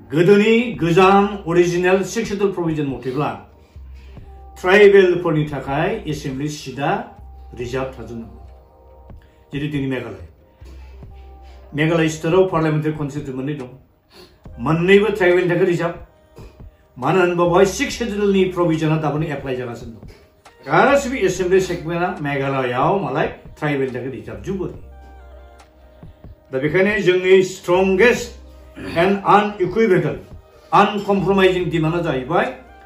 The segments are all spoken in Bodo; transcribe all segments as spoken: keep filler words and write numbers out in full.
गोदोनि गोजाम अरिजिनेल सिक्स शेड्यूल प्रोविजन मथेब्ला ट्राइबेलफोरनि थाखाय एसेम्बलि सिटआ रिजार्भ थाजोबनांगौ जेरै दिनै मेघालय मेघालय स्टेटआव पार्लियामेन्टारि कन्स्टिट्युन्सि मोननै दं मोननैबो ट्राइबेलनि थाखाय रिजार्भ मानो होनबा बेवहाय सिक्स शेड्यूलनि प्रोविजनआ दाबोनो एप्लाइ जागासिनो दं गासिबो एसेम्बलि सेगमेन्टआ मेघालयआव मालाय ट्राइबेलनि थाखाय रिजार्भ जुबो दा बेखायनो जोंनि स्ट्रंगेस्ट एन्ड अनइकुइभेकल अनकम्प्रमाइजिं डिमान्डआ जाहैबाय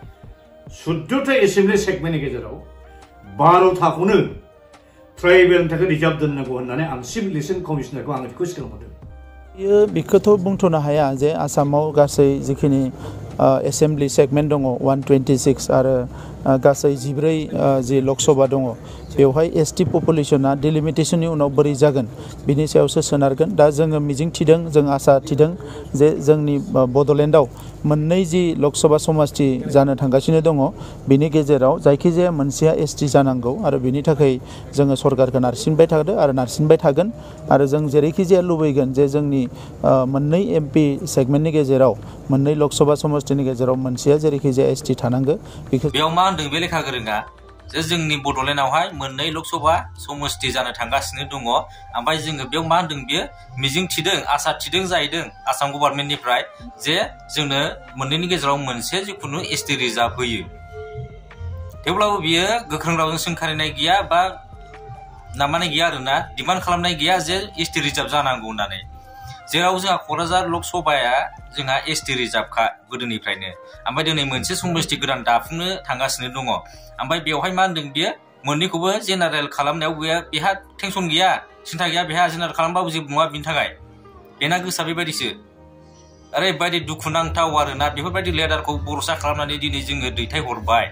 चौदहटा एसेम्बलि सेगमेन्टनि गेजेराव बार'टाखौनो ट्राइबेलनि थाखाय रिजार्भ दोननांगौ होननानै आं चिफ इलेक्शन कमिशनारखौ आं रिक्वेस्ट खालामदों बेयो बेखौथ' बुंथ'नो हाया जे आसामाव गासै जिखिनि एसेम्बलि सेगमेन्ट दङ वान टुवेन्टि सिक्स आरो गासै जिब्रै जि लकसभा दङ बेवहाय एसटि पपुलेसना डिलिमिटेशननि उनाव बोरै जागोन बिनि सायावसो सोनारगोन दा जोङो मिजिं थिदों जों आसा थिदों जे जोंनि बड'लेण्डआव मोननै जि लकसभा समष्टि जानो थांगासिनो दङ बिनि गेजेराव जायखिजाया मोनसेया एसटि जानांगौ आरो बिनि थाखाय जोङो सरकारखौ नारसिनबाय थादों आरो नारसिनबाय थागोन आरो जों जेरैखि जाया लुबैगोन जे जोंनि मोननै एमपि सेगमेन्टनि गेजेराव मोननै लकसभा समष्टिनि गेजेराव मोनसेया जेरैखि जाया एसटि थानांगौ बेखौ बेयाव मा होनदों बे लेखा गोरोंआ जे जोंनि बड'लेण्डआवहाय मोननै लकसभा समष्टि जानो थांगासिनो दङ ओमफ्राय जोङो बेयाव मा होनदों बियो मिजिं थिदों आसा थिदों जाहैदों आसाम गभर्नमेन्टनिफ्राय जे जोंनो मोननैनि गेजेराव मोनसे जिखुनु एसटि रिजार्भ होयो थेवब्लाबो बियो गोख्रों रावजों सोंखारिनाय गैया बा नामानाय गैया आरोना डिमान्ड खालामनाय गैया जे एसटि रिजार्भ जानांगौ होननानै जेराव जोंहा क'क्राझार लकसभाया जोंहा एसटि रिजार्भखा गोदोनिफ्रायनो ओमफ्राय दिनै मोनसे समष्टि गोदान दाफुंनो थांगासिनो दङ ओमफ्राय बेवहाय मा होनदों बियो मोननैखौबो जेनारेल खालामनायाव बेहा बेहा टेनसन गैया सिन्था गैया बेहा जेनारेल खालामबाबो जेबो नङा बिनि थाखाय बेना गोसोआ बेबायदिसो ओरैबायदि दुखुनांथाव आरोना बेफोरबायदि लेडारखौ भरसा खालामनानै दिनै जोङो दैथायहरबाय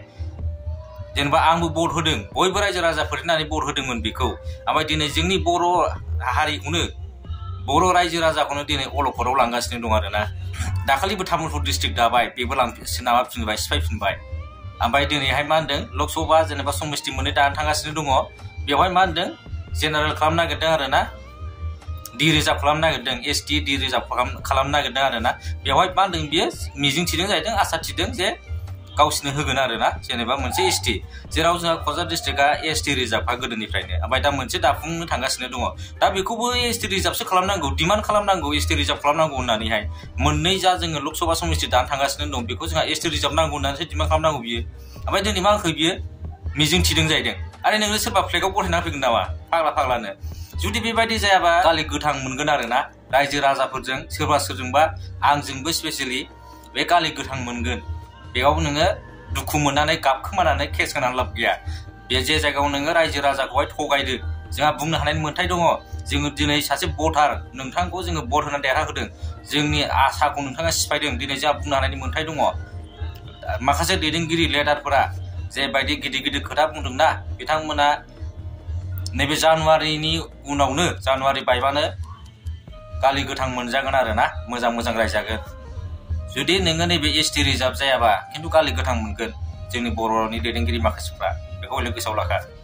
जेनेबा आंबो भट होदों बयबो रायजो राजाफोर होननानै भट होदोंमोन बेखौ ओमफ्राय दिनै जोंनि बर' हारिखौनो बर' रायजो राजाखौनो दिनै अलखदाव लांगासिनो दं आरोना दाखालिबो तामुलपुर डिस्ट्रिक्ट दाबाय बेबो माबाफिनबाय सिफायफिनबाय ओमफ्राय दिनैहाय मा होनदों लकसभा जेनेबा समष्टि मोननै दानो थांगासिनो दङ बेवहाय मा होनदों जेनारेल खालामनो नागिरदों आरोना डि रिजार्भ खालामनो नागिरदों एसटि डि रिजार्भ खालामनो नागिरदों आरोना बेवहाय मा होनदों बियो मिजिं थिदों जाहैदों आसा थिदों जे गावसिनो होगोन आरोना जेनेबा मोनसे एसटि जेराव जोंहा क'क्राझार डिस्ट्रिक्टआ एसटि रिजार्भआ गोदोनिफ्रायनो ओमफ्राय दा मोनसे दाफुंनो थांगासिनो दङ दा बेखौबो एसटि रिजार्भसो खालामनांगौ डिमान्ड खालामनांगौ एसटि रिजार्भ खालामनांगौ होननानैहाय मोननै जा जोङो लकसभा समष्टि दानो थांगासिनो दं बेखौ जोंहा एसटि रिजार्भ नांगौ होननानैसो डिमान्ड खालामनांगौ बियो ओमफ्राय दिनै मा होखो बियो मिजिं थिदों जाहैदों आरो नोङो सोरबा फ्लेगाव गथायना फैगोन नामा फाग्ला फाग्लानो जुदि बेबायदि जायाबा गालि गोथां मोनगोन आरोना रायजो राजाफोरजों सोरबा सोरजोंबा आंजोंबो स्पेसियेलि बे गालि गोथां मोनगोन बेयाव नोङो दुखु मोननानै गाबखोमानानै केस होनानै लाब गैया बे जे जायगायाव नोङो रायजो राजाखौहाय थगायदो जोंहा बुंनो हानायनि मोन्थाय दङ जोङो दिनै सासे भटार नोंथांखौ जोङो भट होनानै देरहाहोदों जोंनि आसाखौ नोंथाङा सिफायदों दिनै जोंहा बुंनो हानायनि मोन्थाय दङ माखासे दैदेनगिरि लेडारफोरा जेबायदि गिदिर गिदिर खोथा बुंदोंना बिथांमोना नैबे जानुवारिनि उनावनो जानुवारि बायबानो गालि गोथां मोनजागोन आरोना मोजां मोजां रायजागोन जुदि नोङो नैबे एसटि रिजार्भ जायाबा खिन्थु गालि गोथां मोनगोन जोंनि बर'नि दैदेनगिरि माखासेफ्रा बेखौ गोसोआव लाखा